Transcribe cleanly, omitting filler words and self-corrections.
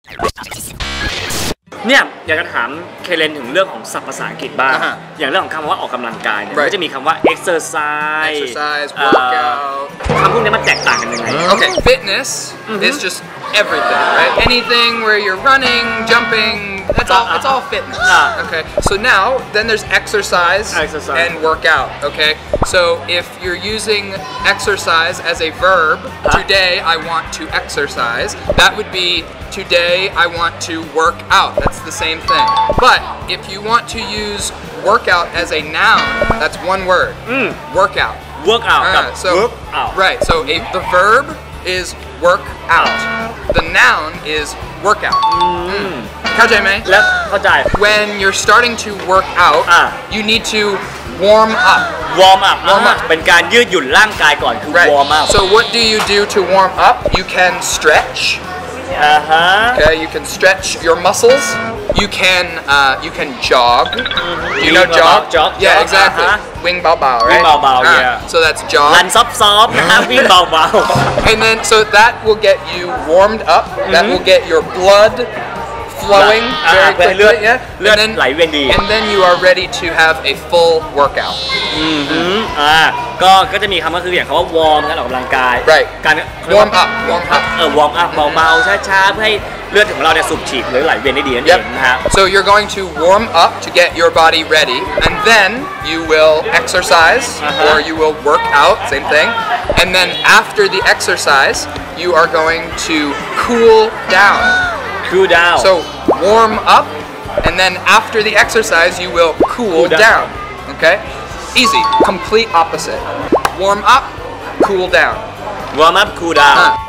เนี่ยอยากจะถามเคเลนถึงเรื่องของศัพท์ภาษาอังกฤษบ้างอย่างเรื่องของคำว่าออกกำลังกายเนี่ยก็จะมีคำว่า exercise workout คำพวกนี้มันแตกต่างกันยังไง Okay, fitness is just everything, right? Anything where you're running, jumping, it's all fitness. Okay, so now then there's exercise and workout. Okay, so if you're using exercise as a verb, today I want to exercise, that would be today I want to work out. That's the same thing. But if you want to use workout as a noun, that's one word. Workout. workout กับ so work out right. So the verb is work out. The noun is workout. เข้าใจไหมแล้วเข้าใจ When you're starting to work out, you need to warm up. warm up เป็นการยืดหยุ่นร่างกายก่อนคือ Right. warm up So what do you do to warm up? You can stretch. Okay, you can stretch your muscles. You can jog. You know jog? Yeah, exactly. Wing bao bao, right? Wing bao bao, yeah. So that's jog. รันซอฟๆนะครับวิ่งเบา And then so that will get you warmed up. That will get your blood flowing very quickly. Yeah. เลือดไหลเวียนดี And then you are ready to have a full workout. ก็จะมีคำก็คืออย่างคำว่า warm การออกกำลังกาย Right. การ warm up. warm up เบาๆช้าๆเพื่อให้เลือดของเราเนี่ยสูบฉีดหรือไหลเวียนได้ดีนั่นเองนะฮะ So you're going to warm up to get your body ready, and then you will exercise or you will work out, same thing. And then after the exercise, you are going to cool down. cool down So warm up, and then after the exercise, you will cool down. Okay? Easy. Complete opposite. Warm up, cool down. warm up cool down